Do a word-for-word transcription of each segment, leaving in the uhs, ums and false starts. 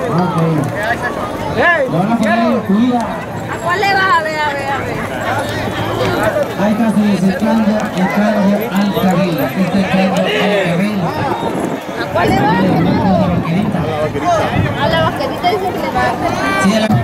Ok. Lo van a poner, cuida. ¿A cuál le vas a ver? A ver, a ver. Ahí está, señores, el cambio, el cambio al carril. Este es el cambio al carril. ¿A cuál le vas? A la vaquerita. A la vaquerita dice que le va a hacer. Sí, a la...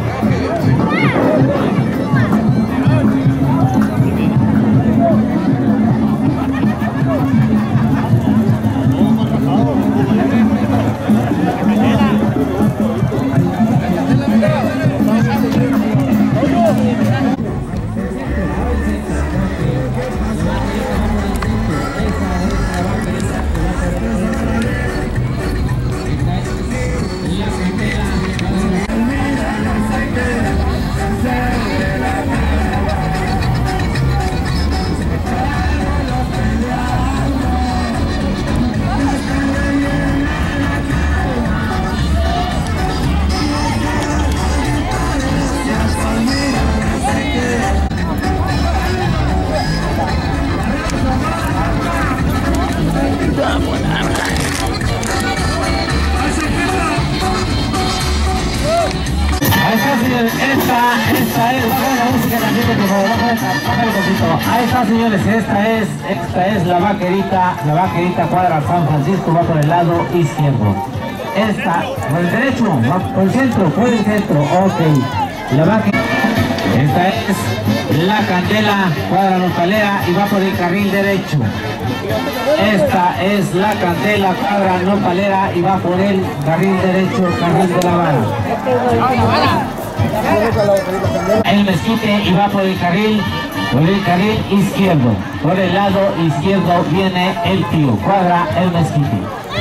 Esta, esta es, baja la música también, por favor, bájale un poquito. Ahí está, señores, esta es, esta es la vaquerita, la vaquerita cuadra San Francisco, va por el lado izquierdo. Esta, por el derecho, va por el centro, por el centro, ok. La vaquerita, esta es la Candela, cuadra nopalera y va por el carril derecho. Esta es la Candela, cuadra nopalera y va por el carril derecho, carril de la vara. El mezquite y va por el carril, por el carril izquierdo. Por el lado izquierdo viene el tío, cuadra el mezquite.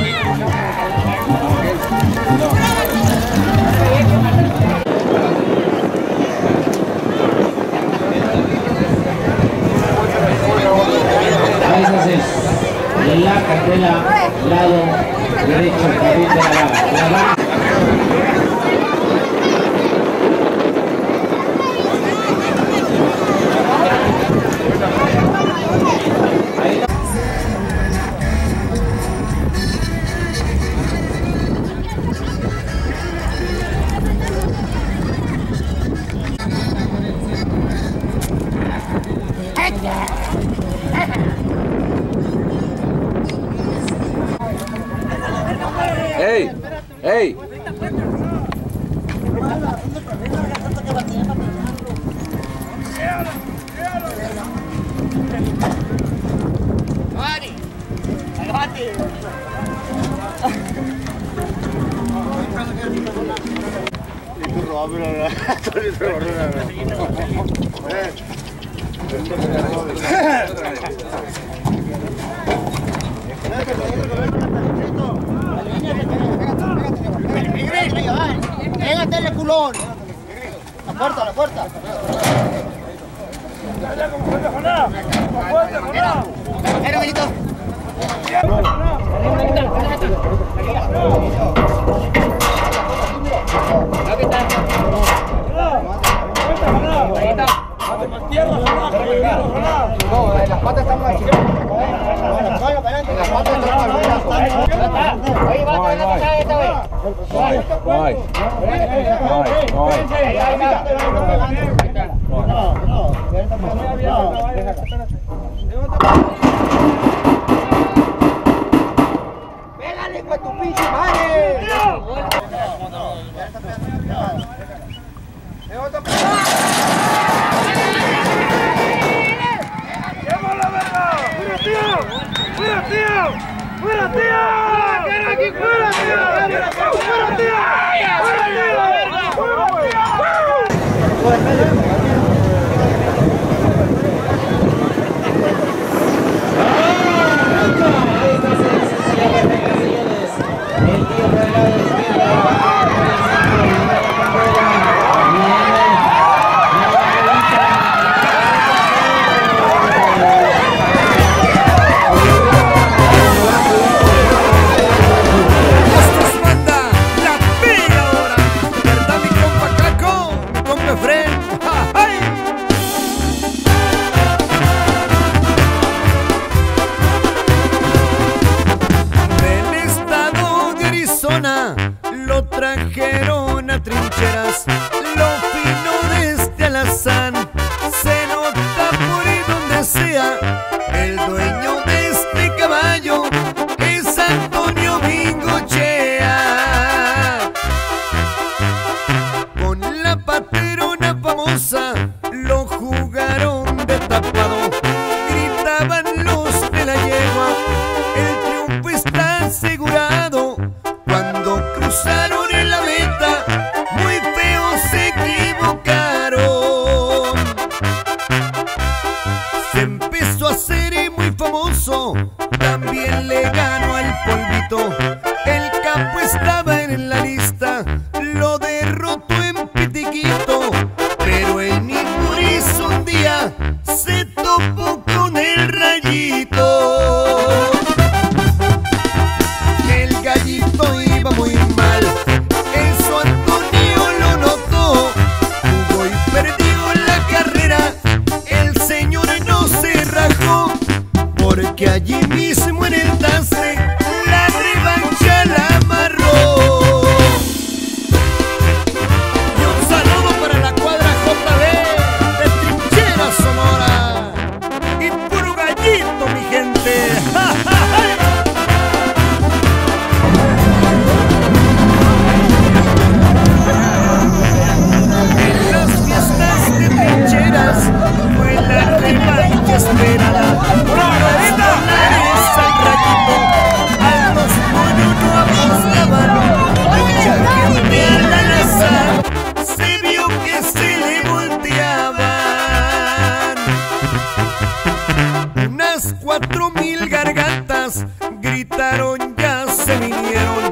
Esa es la Candela, lado derecho, carril de la vara. La vara. ¡Ey! ¡Ey! ¡Mari! ¡Agájate! ¡Pégate el culón! ¡La puerta, la puerta! ¡Era, Benito! No, las patas están más chiquitas. Las patas están más. Ahí va, ahí va, esta vez. Vai, vai. Vai, vai. ¡Pégale con tu pinche madre! ¡Fuera, tío! ¡Fuera, tío! ¡Fuera aquí, fuera, tío! ¡Fuera, tío! ¡Fuera, tío! El tío por el lado izquierdo. Lo trajeron Ruso también le ganó al Polvito. El Capo estaba en la lista, lo derrotó en pitiquito, pero el Ningurizo un día se topó con el Rayito. El Gallito iba muy mal, eso Antonio lo notó, jugó y perdió la carrera, el señor no se rajó, porque allí mismo en el Tase la revancha la amarró. Y un saludo para la cuadra J B de Trinchera Sonora y puro Gallito, mi gente. En las fiestas de Trincheras fue la revancha esperada. Los dólares al Rayito, a los pollos no apostaban. Mucha gente al azar se vio que se le volteaban. Unas cuatro mil gargantas gritaron, ya se vinieron.